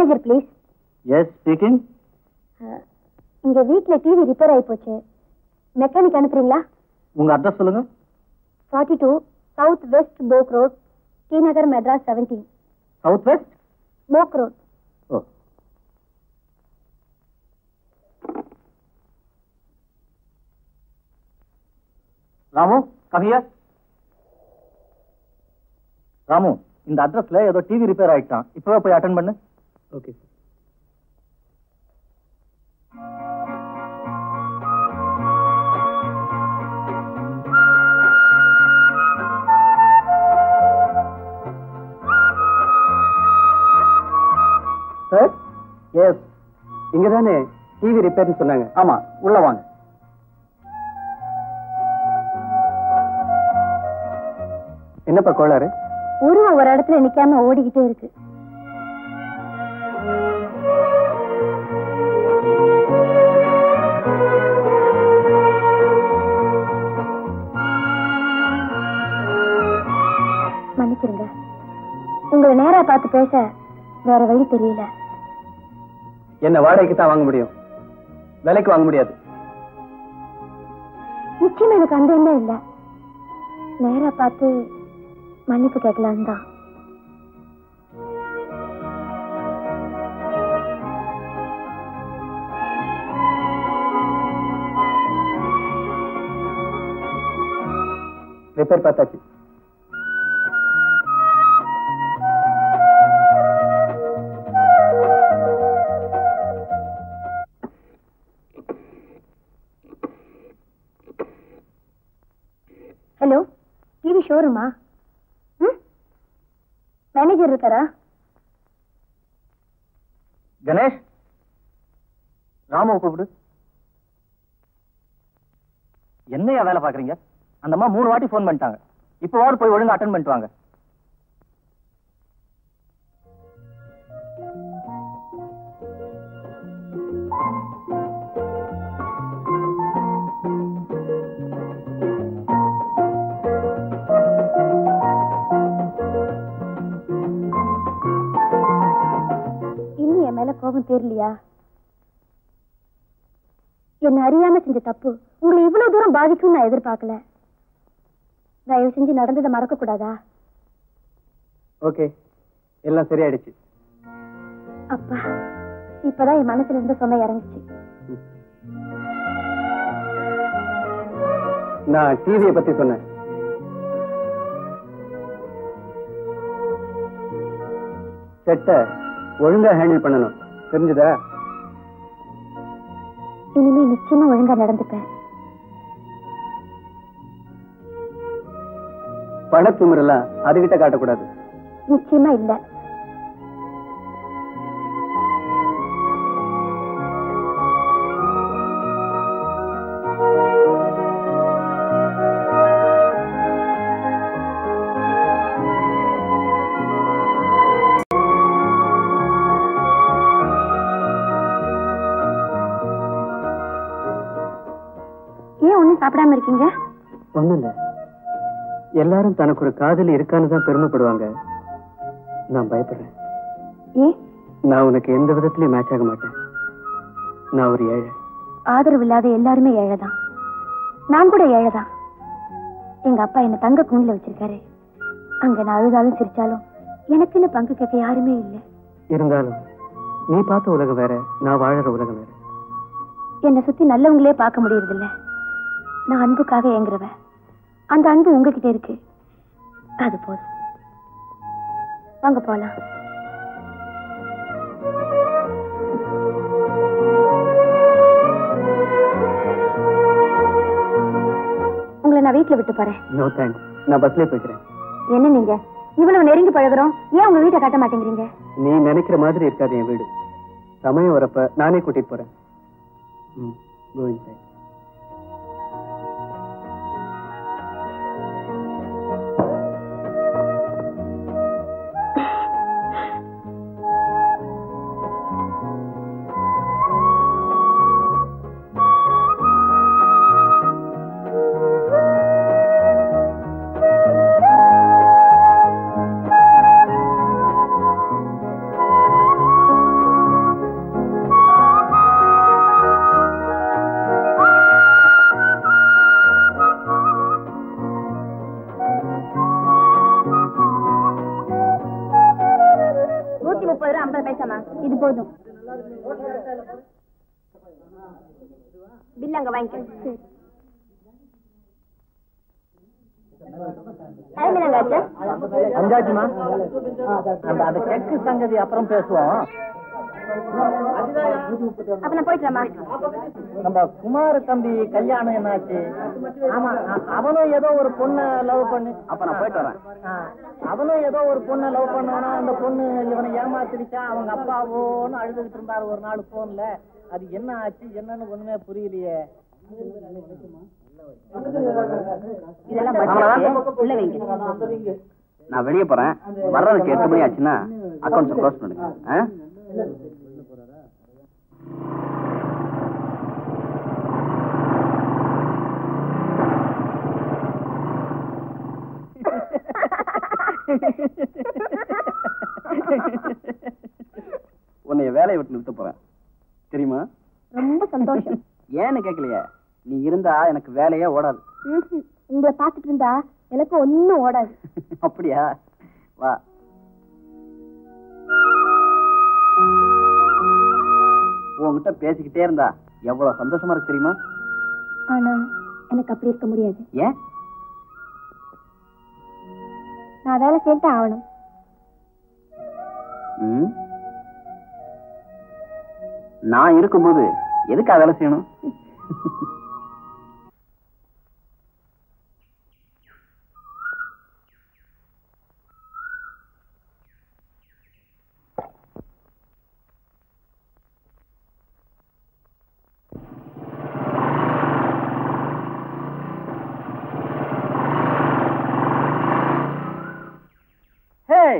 Manager please. Yes speaking. இங்க வீட்ல TV repair ஆகி போச்சு. மெக்கானிக் அனுப்புறீங்களா? உங்க அட்ரஸ் சொல்லுங்க. 42 south west Boag road, T Nagar, Madras 17. South west Boag road. Oh. Ramu come here. Ramu, இந்த அட்ரஸ்ல ஏதோ டிவி ரிப்பேர் ஆயிட்டான். இப்பவே போய் அட்டெண்ட் பண்ணு. Okay sir. சார், எஸ், இங்க தானே டிவி ரிப்பேர்னு சொன்னாங்க? ஆமா, உள்ள வாங்க. என்னப்பா கோளாறு? உருவம் ஒரு இடத்துல நிக்காம ஓடிக்கிட்டே இருக்கு. மன்னிச்சிருங்க, உங்களை நேரா பார்த்து பேச வேற வழி தெரியல. என்ன வாடகைக்கு தான் வாங்க முடியும், விலைக்கு வாங்க முடியாது. நிச்சயமா எனக்கு அந்த எண்ணம் இல்ல. நேரா பார்த்து மன்னிப்பு கேட்கலாம் தான். ரிப்பேர் பார்த்தாச்சு. Hello, TV ஷோரூமா? மேனேஜர் இருக்காரா? கணேஷ், ராம கூப்பிடு. என்னையா வேலை பாக்குறீங்க? அந்த அம்மா 3 வாட்டி போன் பண்ணிட்டாங்க. இப்போ போய் ஒழுங்கா அட்டெண்ட் பண்ணிட்டு வாங்க. கோபம் தெரியலையா? என்ன அறியாம செஞ்ச தப்பு உங்களை இவ்வளவு தூரம் பாதிக்கும் நான் எதிர்பார்க்கல. தயவு செஞ்சு நடந்ததை மறக்க கூடாதா? ஓகே, எல்லாம் சரியாயிடுச்சு. அப்பா, இப்பதான் என் மனசுல இருந்த சுமை இறங்குச்சு. நான் டிவியை பத்தி சொன்னேன். செட்டை ஒழுங்கா ஹேண்டில் பண்ணணும், தெரிஞ்சுதா? இனிமே நிச்சயமா ஒழுங்கா நடந்துப்பேன். பணத்துமுறலாம் அதுகிட்ட காட்டக்கூடாது. நிச்சயமா இல்ல. சாப்பிடாம இருக்கீங்க? ஒண்ணும் இல்ல, எல்லாரும் தனக்கு ஒரு காதலி இருக்கான்னு தான் பெருமைப்படுவாங்க. நான் பயப்படுறேன். நான் உனக்கு எந்த விதத்திலயும் மேட்ச் ஆக மாட்டேன். நான் ஒரு ஏழை. ஆதரவு இல்லாத எல்லாருமே ஏழைதான். நான் கூட ஏழைதான். எங்க அப்பா என்ன தங்க கூண்டுல வச்சிருக்காரு. அங்க நான் அழுதாலும் சிரிச்சாலும் எனக்குன்னு பங்கு கேட்க யாருமே இல்லை. இருந்தாலும் நீ பார்த்த உலகம் வேற, நான் வாழற உலகம் வேற. என்னை சுத்தி நல்லவங்களே பார்க்க முடியறது இல்ல. நான் அன்புக்காக ஏங்குறவன். அந்த அன்பு உங்ககிட்ட இருக்கு, அது போதும். வாங்க போலாம். உங்களை நான் வீட்டுல விட்டு போறேன். நோ தேங்க்ஸ், நான் பஸ்லயே போய்க்கிறேன். என்ன நீங்க இவ்வளவு நெருங்கி பழகுறோம், ஏன் உங்க வீட்டை கட்ட மாட்டேங்கிறீங்க? நீ நினைக்கிற மாதிரி இருக்காது என் வீடு. சமயம் வரப்ப நானே கூட்டிட்டு போறேன். Go inside. பில் அங்க வாங்கிக்க. அஞ்சாச்சுமா, அந்த செக்கு சங்கதி அப்புறம் பேசுவோம். அப்ப நான் போயிட்டுறேம்மா. நம்ம குமார தம்பி கல்யாணம் என்னாச்சு? ஆமா, அவனும் ஏதோ ஒரு பொண்ணை லவ் பண்ணி. அப்ப நான் போயிட்டு வரேன். அவனும் ஏதோ ஒரு பொண்ணை லவ் பண்ணவனா, அந்த பொண்ணு இவனை ஏமாத்திருச்சா. அவங்க அப்பாவோன்னு அழுதுகிட்டு இருந்தாரு ஒரு நாள் போன்ல. அது என்ன ஆச்சு என்னன்னு ஒண்ணுமே புரியலையே. நான் வெளியே போறேன். வர்றதுக்கு 8 மணி ஆச்சுன்னா அக்கௌண்ட்ஸ் க்ளோஸ் பண்ணுங்க. உன்னைய வேலையை விட்டு நிறுத்த போறேன் தெரியுமா? ரொம்ப சந்தோஷம். ஏன்னு கேட்கலையே, நீ இருந்தா எனக்கு வேலையே ஓடாது. உங்களை பாத்துட்டு இருந்தா எனக்கு ஒண்ணும் ஓடாது. அப்படியா? வா. உன்கிட்ட பேசிக்கிட்டே இருந்தா எவ்வளவு சந்தோஷமா இருக்கு தெரியுமா? ஆனா எனக்கு அப்படி இருக்க முடியாது. ஏன்? நான் வேலை சேர்த்து ஆகணும். நான் இருக்கும்போது எதுக்கு வேலை செய்யணும்? Hey!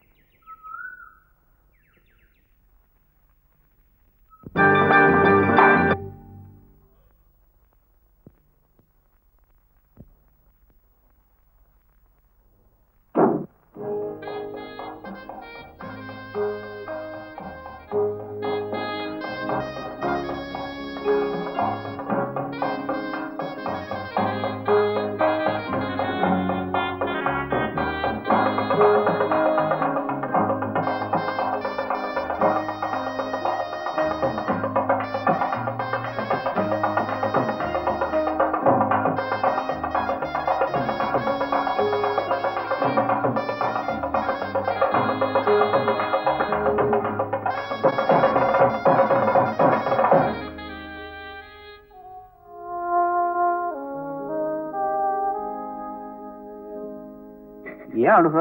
ஏன் அழுக?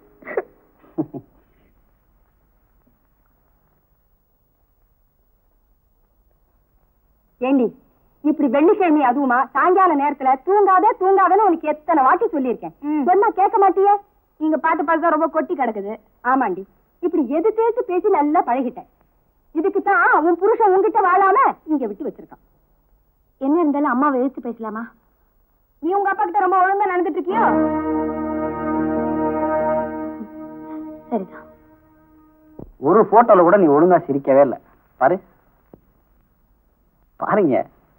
ஏண்டி இப்படி வெள்ளிக்கிழமை அதுவுமா சாயங்கால நேரத்துல தூங்காதன்னு உனக்கு எத்தனை வாட்டி சொல்லியிருக்கேன். சொன்னா கேட்க மாட்டியே. நீங்க பார்த்து ரொம்ப கொட்டி கிடக்குது. ஆமாண்டி, இப்படி எது பேசி நல்லா பழகிட்டேன். இதுக்குத்தான் உன் புருஷன் உங்ககிட்ட வாழாம இங்க விட்டு வச்சிருக்கான். என்ன இருந்தாலும் அம்மாவை எதிர்த்து பேசலாமா? நீ உங்க அப்பா கிட்ட ரொம்ப ஒழுங்கா நடந்துட்டு இருக்கியோ? சரிதான். ஒரு போட்டோல கூட நீ ஒழுங்கா சிரிக்கவே இல்லை. பாரு பாருங்க.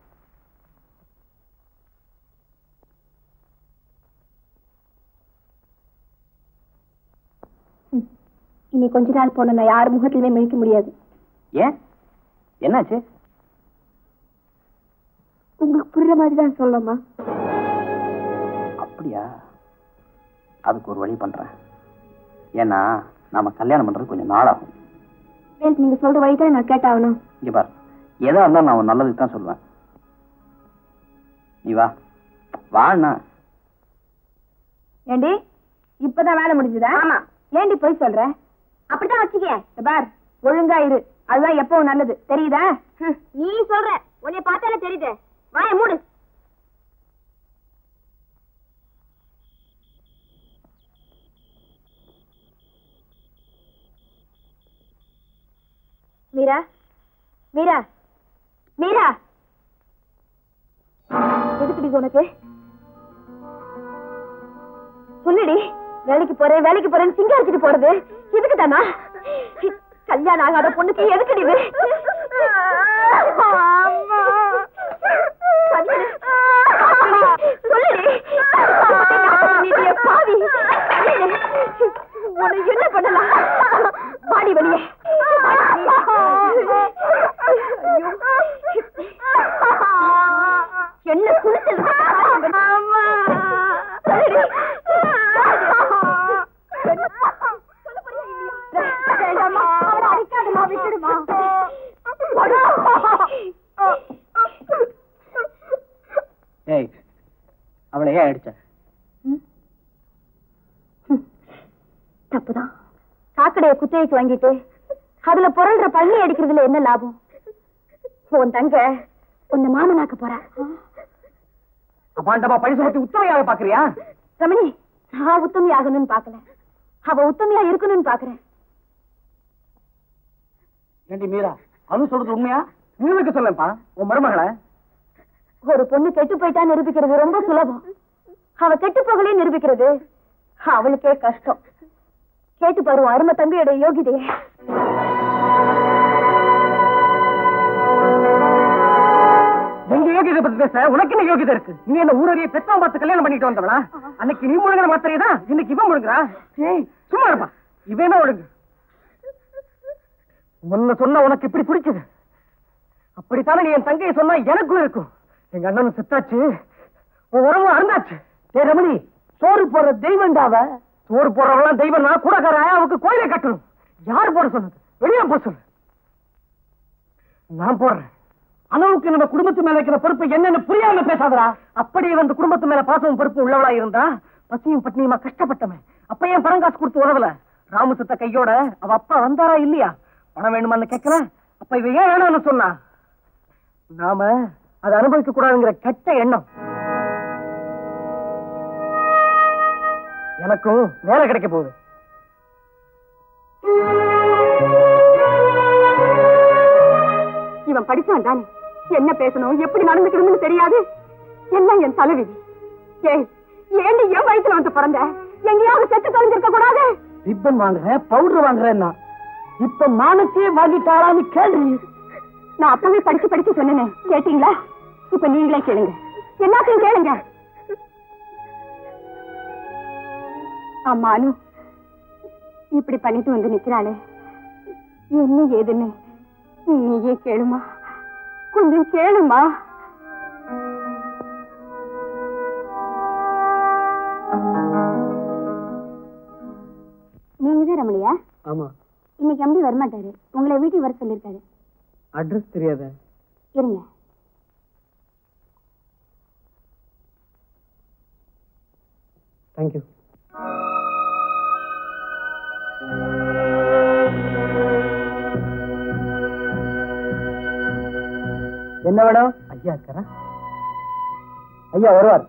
இனி கொஞ்ச நாள் போன நான் யார் முகத்திலுமே மிழிக்க முடியாது. ஏன்? என்னாச்சு? உங்களுக்கு புரியுற மாதிரி தான் சொல்லமா? அப்படியா? அதுக்கு ஒரு வழி பண்றேன். ஏன்னா நாம கல்யாணம் பண்றது கொஞ்சம் நாள் ஆகும். நீங்க சொல்ற வழிதான் நான் கேட்டாகணும். இங்க பாரு, எதா இருந்தாலும் நான் நல்லதுக்கு தான் சொல்லுவேன். நீ வா வாண்ணா. ஏண்டி இப்பதான் வேலை முடிஞ்சதா? ஆமா. ஏண்டி போய் சொல்ற? அப்படித்தான் வச்சுக்க. பார், ஒழுங்கா இரு. அதுதான் எப்பவும் நல்லது. தெரியுதா? நீ சொல்ற, உன்னை பார்த்தாலே தெரியுது. வாய மூடு. மீரா, மீரா, மீரா, எதுக்குடி உனக்கு? சொல்லுடி. வேலைக்கு போறேன்னு சிங்க அடிச்சுட்டு போறது எதுக்கு தானா? கல்யாணம் ஆகாத பொண்ணுக்கு எதுக்குடி? சொல்லுடி. பாவி, உன்னை என்ன பண்ணலாம்? பாடி வெளியே. அவளை ஏன் அடிச்ச? தப்புதான். சாக்கடைய குத்தகைக்கு வாங்கிட்டு அதுல புரள்ற பள்ளி அடிக்கிறதுல என்ன லாபம்? உன் தங்க உன்னை மாமனாக்க போறா. அபாண்டமா பழி சுமத்தி உத்தமையாக பாக்குறியா? ரமணி, நான் உத்தமி ஆகணும்னு பாக்கல, அவ உத்தமையா இருக்கணும்னு பாக்குறேன். ஏண்டி மீரா, அது சொல்றது உண்மையா? நீங்க சொல்லப்பா உன் மருமகளை. ஒரு பொண்ணு கெட்டு போயிட்டா நிரூபிக்கிறது ரொம்ப சுலபம். அவ கெட்டு போகலே நிரூபிக்கிறது அவளுக்கே கஷ்டம். கேட்டு பாரு அருமை தம்பியோட யோகிதையே. எங்க யோகிதை பத்தி பேச உனக்கு என்ன யோகிதை இருக்கு? நீ என்ன ஊரறிய பெத்தவன் பார்த்து கல்யாணம் பண்ணிட்டு வந்தவளா? அன்னைக்கு நீ முழுங்குற மாத்திரையதா இன்னைக்கு இவன் முழுங்குறா. ஏய் சும்மா இருப்பா, இவன் என்ன ஒழுங்கு? உன்ன சொன்ன உனக்கு இப்படி பிடிச்சது. அப்படித்தானே நீ என் தங்கையை சொன்னா எனக்கும் இருக்கும். எங்க அண்ணனும் செத்தாச்சு, உன் உறவும் அறந்தாச்சு. ஏ ரமணி, சோறு போடுற தெய்வம்டாவ. சோறு போடுறவெல்லாம் தெய்வம் நான் கூடக்கார ஆயாவுக்கு கோயிலை கட்டணும். யார் போட சொன்னது? வெளியே போ சொல்லு. நான் போடுறேன். அளவுக்கு நம்ம குடும்பத்து மேல இருக்கிற பொறுப்பு என்னன்னு புரியாம பேசாதரா. அப்படியே வந்து குடும்பத்து மேல பாசமும் பொறுப்பு உள்ளவளா இருந்தா பசியும் பட்னியுமா கஷ்டப்பட்டவன் அப்ப ஏன் பணம் காசு கொடுத்து உதவல? ராமு சத்த கையோட அவ அப்பா வந்தாரா இல்லையா? பணம் வேணுமான்னு கேட்கல. அப்ப இவ ஏன் வேணும்னு சொன்னா? நாம அதை அனுபவிக்க கூடாதுங்கிற கெட்ட எண்ணம். எனக்கும் வேலை கிடைக்க போகுது. இவன் படிச்சான் தானே, என்ன பேசணும் எப்படி நடந்துக்கணும்னு தெரியாது. எல்லாம் என் தலைவிதி. ஏய், ஏண்டி என் வயிற்றுல வந்து பிறந்த? எங்கேயாவது செத்து தொலைஞ்சிருக்க கூடாது? ரிப்பன் வாங்குற, பவுடர் வாங்குறேன்னா இப்ப மானத்தையே வாங்கிட்டாரான்னு கேள்வி. நான் அப்பவே படிச்சு படிச்சு சொன்னேன், கேட்டீங்களா? இப்ப நீங்களே கேளுங்க, எல்லாத்தையும் கேளுங்க. அம்மானு இப்படி பண்ணிட்டு வந்து நிக்கிறாளே, என்ன ஏதுன்னு நீயே கேளுமா, கொஞ்சம் கேளுமா. நீங்கதான் ரமணியா? ஆமா. இன்னைக்கு எம்பி வரமாட்டாரு, உங்களை வீட்டுக்கு வர சொல்லிருக்காரு. அட்ரஸ் தெரியாத? இருங்க. தேங்க்யூ. என்ன வேணும்? ஐயா இருக்கிறா? ஐயா வருவார்.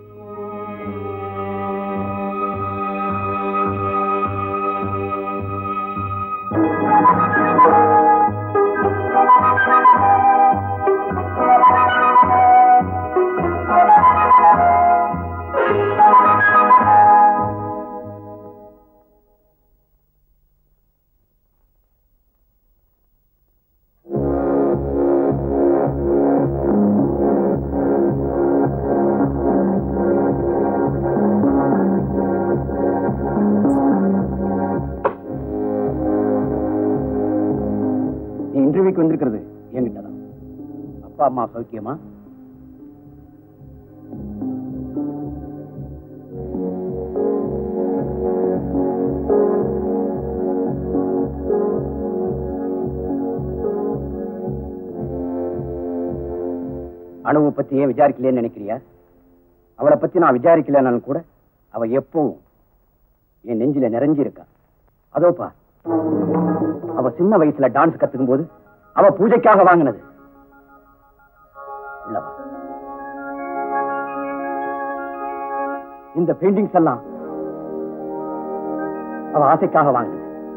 இன்டர்வியூக்கு வந்திருக்கிறது என்கிட்டதான். அப்பா அம்மா சௌக்கியமா? அணுவை பத்தி ஏன் விசாரிக்கலன்னு நினைக்கிறியா? அவளை பத்தி நான் விசாரிக்கலனாலும் கூட அவ எப்பவும் என் நெஞ்சில நிறைஞ்சிருக்கா. அதோப்பா, அவ சின்ன வயசுல டான்ஸ் கத்துக்கும் போது அவ பூஜைக்காக வாங்கினது. இந்த பெயிண்டிங்ஸ் எல்லாம் அவ ஆசைக்காக வாங்கினது.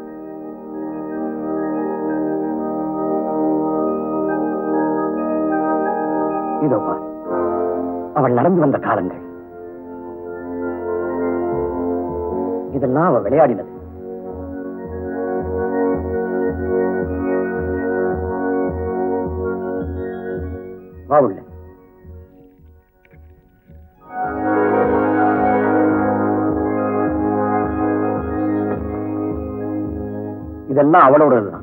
இதோப்பா, அவள் நடந்து வந்த காலங்கள். இதெல்லாம் அவ விளையாடினது. வா உள்ள. இதெல்லாம் அவளோடதுதான்.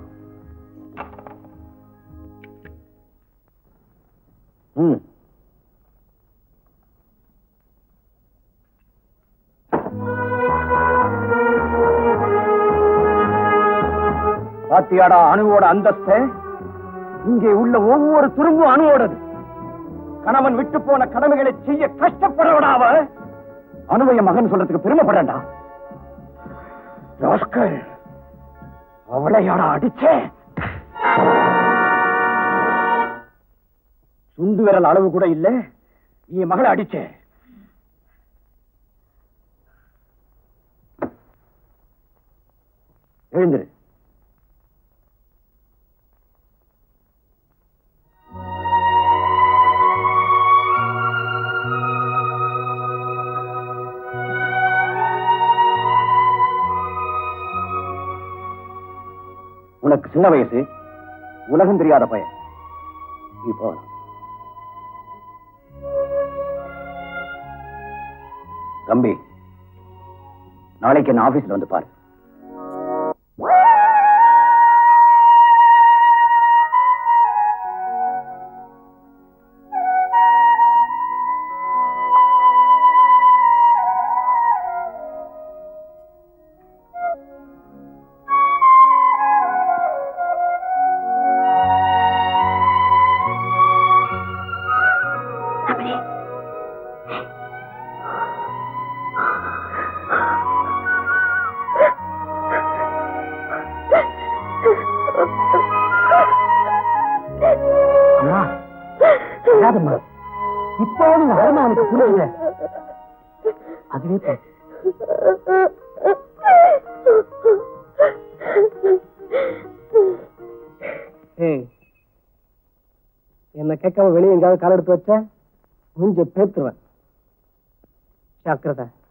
பாத்தியாடா அணுவோட அந்தஸ்து? இங்கே உள்ள ஒவ்வொரு துரும்பும் அணுவோடது. கணவன் விட்டு போன கடமைகளை செய்ய கஷ்டப்படுறவடாவ அணுவைய மகன் சொல்றதுக்கு பெருமைப்படண்டா. அவளையாடா அடிச்சே? சுண்டு விரல் அளவு கூட இல்ல, நீ மகளை அடிச்சே. எழுந்துரு. உனக்கு சின்ன வயசு, உலகம் தெரியாத பையன். இப்போ தம்பி, நாளைக்கு என்ன ஆபீஸ்ல வந்து பாரு. இப்போ அவனுக்கு புரியுது. அதுவே என்ன கேட்காம வெளியே எங்காவது கால் எடுத்து வச்ச மூஞ்ச பேத்துருவேன். ஜாக்கிரதை.